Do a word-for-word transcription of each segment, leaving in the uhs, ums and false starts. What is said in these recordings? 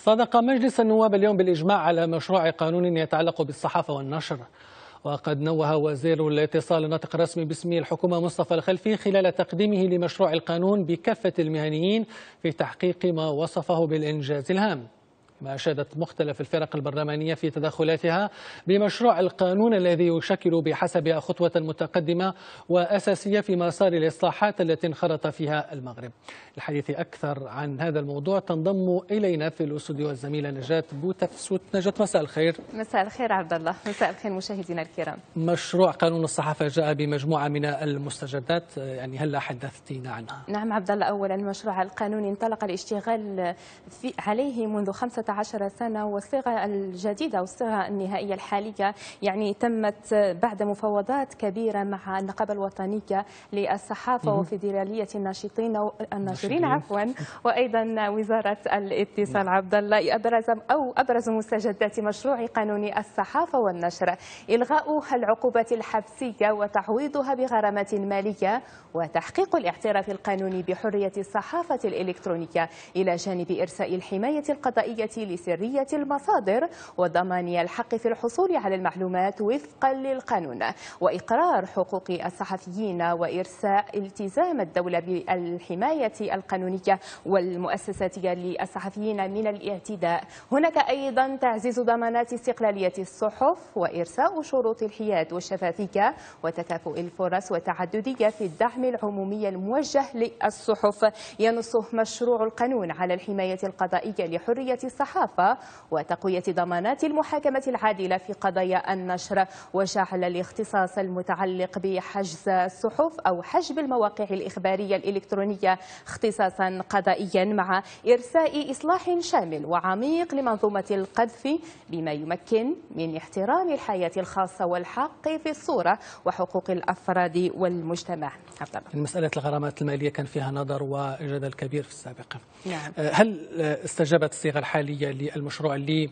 صادق مجلس النواب اليوم بالإجماع على مشروع قانون يتعلق بالصحافة والنشر. وقد نوه وزير الاتصال الناطق الرسمي باسم الحكومة مصطفى الخلفي خلال تقديمه لمشروع القانون بكافة المهنيين في تحقيق ما وصفه بالإنجاز الهام. ما أشادت مختلف الفرق البرلمانية في تدخلاتها بمشروع القانون الذي يشكل بحسبها خطوة متقدمة وأساسية في مسار الإصلاحات التي انخرط فيها المغرب. الحديث أكثر عن هذا الموضوع تنضم إلينا في الاستوديو الزميلة نجاة بوتفسوت. نجاة، مساء الخير. مساء الخير عبد الله. مساء الخير مشاهدينا الكرام. مشروع قانون الصحافة جاء بمجموعة من المستجدات، يعني هل حدثتينا عنها؟ نعم عبد الله، أولا مشروع القانون انطلق الاشتغال في عليه منذ خمسة عشر سنة، والصيغة الجديدة والصيغة النهائية الحالية يعني تمت بعد مفاوضات كبيرة مع النقابة الوطنية للصحافة وفيدرالية الناشطين الناشرين عفوا وأيضا وزارة الاتصال. عبد الله، أبرز أو أبرز مستجدات مشروع قانون الصحافة والنشر إلغاء العقوبات الحبسية وتعويضها بغرامات مالية، وتحقيق الاعتراف القانوني بحرية الصحافة الإلكترونية إلى جانب إرساء الحماية القضائية لسرية المصادر وضمان الحق في الحصول على المعلومات وفقا للقانون، وإقرار حقوق الصحفيين وإرساء التزام الدولة بالحماية القانونية والمؤسساتية للصحفيين من الاعتداء. هناك أيضا تعزيز ضمانات استقلالية الصحف وإرساء شروط الحياد والشفافية وتكافؤ الفرص والتعددية في الدعم العمومي الموجه للصحف. ينص مشروع القانون على الحماية القضائية لحرية الصحافة وتقوية ضمانات المحاكمة العادلة في قضايا النشر، وجعل الاختصاص المتعلق بحجز الصحف أو حجب المواقع الإخبارية الإلكترونية اختصاصا قضائيا مع إرساء إصلاح شامل وعميق لمنظومة القذف بما يمكن من احترام الحياة الخاصة والحق في الصورة وحقوق الأفراد والمجتمع. مسألة الغرامات المالية كان فيها نظر وجدل كبير في السابق. نعم. هل استجابت الصيغة الحالية للمشروع اللي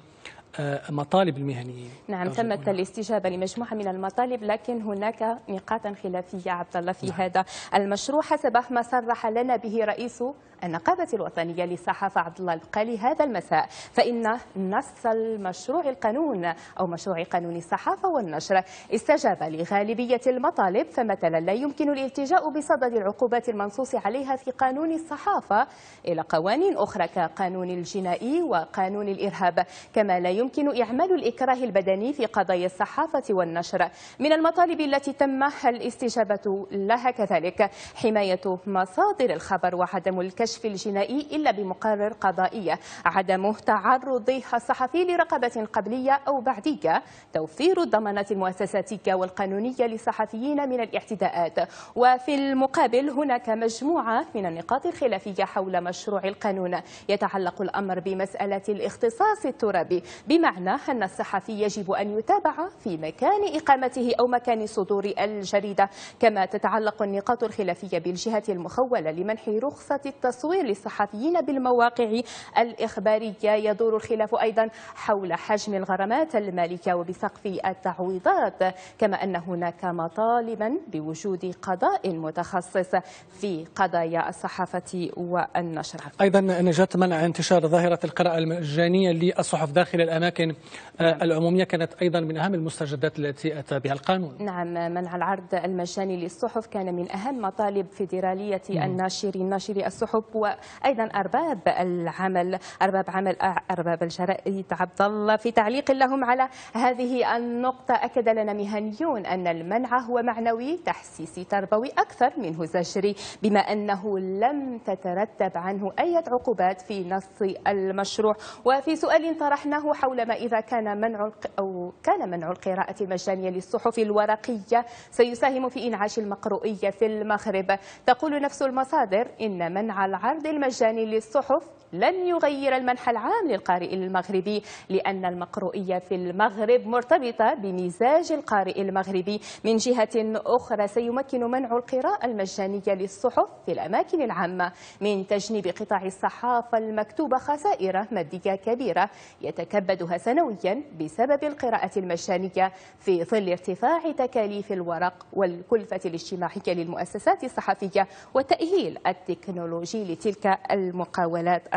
مطالب المهنيين؟ نعم، تمت الاستجابة لمجموعة من المطالب، لكن هناك نقاط خلافية عبد الله في نعم. هذا المشروع حسب ما صرح لنا به رئيس النقابة الوطنية للصحافة عبد الله البقالي هذا المساء، فإن نص المشروع القانون أو مشروع قانون الصحافة والنشر استجاب لغالبية المطالب، فمثلا لا يمكن الالتجاء بصدد العقوبات المنصوص عليها في قانون الصحافة إلى قوانين أخرى كقانون الجنائي وقانون الإرهاب، كما لا يمكن إعمال الإكراه البدني في قضايا الصحافة والنشر. من المطالب التي تم الاستجابة لها كذلك حماية مصادر الخبر وعدم الكشف الجنائي إلا بمقرر قضائي، عدم تعرض الصحفي لرقابة قبلية أو بعدية، توفير الضمانات المؤسساتية والقانونية للصحفيين من الاعتداءات. وفي المقابل هناك مجموعة من النقاط الخلافية حول مشروع القانون. يتعلق الأمر بمسألة الاختصاص الترابي، بمعنى أن الصحفي يجب أن يتابع في مكان إقامته أو مكان صدور الجريدة، كما تتعلق النقاط الخلافية بالجهة المخولة لمنح رخصة التصوير للصحفيين بالمواقع الإخبارية. يدور الخلاف أيضا حول حجم الغرامات المالية وبسقف التعويضات، كما أن هناك مطالبا بوجود قضاء متخصص في قضايا الصحافة والنشر. أيضا نجاة، منع انتشار ظاهرة القراءة المجانية للصحف داخل الأماكن العمومية كانت أيضا من أهم المستجدات التي أتى بها القانون. نعم، منع العرض المجاني للصحف كان من أهم مطالب فيدرالية الناشرين ناشري الصحف وأيضا أرباب العمل أرباب عمل أرباب الجرائد. عبد الله، في تعليق لهم على هذه النقطة أكد لنا مهنيون أن المنع هو معنوي تحسيسي تربوي أكثر منه زجري، بما أنه لم تترتب عنه أي عقوبات في نص المشروع. وفي سؤال طرحناه حول ما إذا كان منع أو كان منع القراءة المجانية للصحف الورقية سيساهم في إنعاش المقروئية في المغرب، تقول نفس المصادر إن منع العرض المجاني للصحف لن يغير المنح العام للقارئ المغربي، لأن المقروئية في المغرب مرتبطة بمزاج القارئ المغربي. من جهة أخرى سيمكن منع القراءة المجانية للصحف في الأماكن العامة من تجنيب قطاع الصحافة المكتوبة خسائر مادية كبيرة يتكبدها سنويا بسبب القراءة المجانية في ظل ارتفاع تكاليف الورق والكلفة الاجتماعية للمؤسسات الصحفية والتأهيل التكنولوجي لتلك المقاولات الصحفية.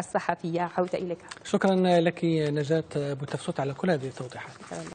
الصحفية. عودة إليك. شكرا لك نجاة بوتفسوت على كل هذه التوضيحات.